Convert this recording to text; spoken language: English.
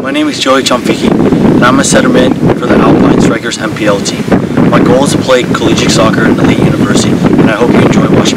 My name is Joey Chomfiki, and I'm a centerman for the Alpine Strikers MPL team. My goal is to play collegiate soccer at an elite university, and I hope you enjoy watching.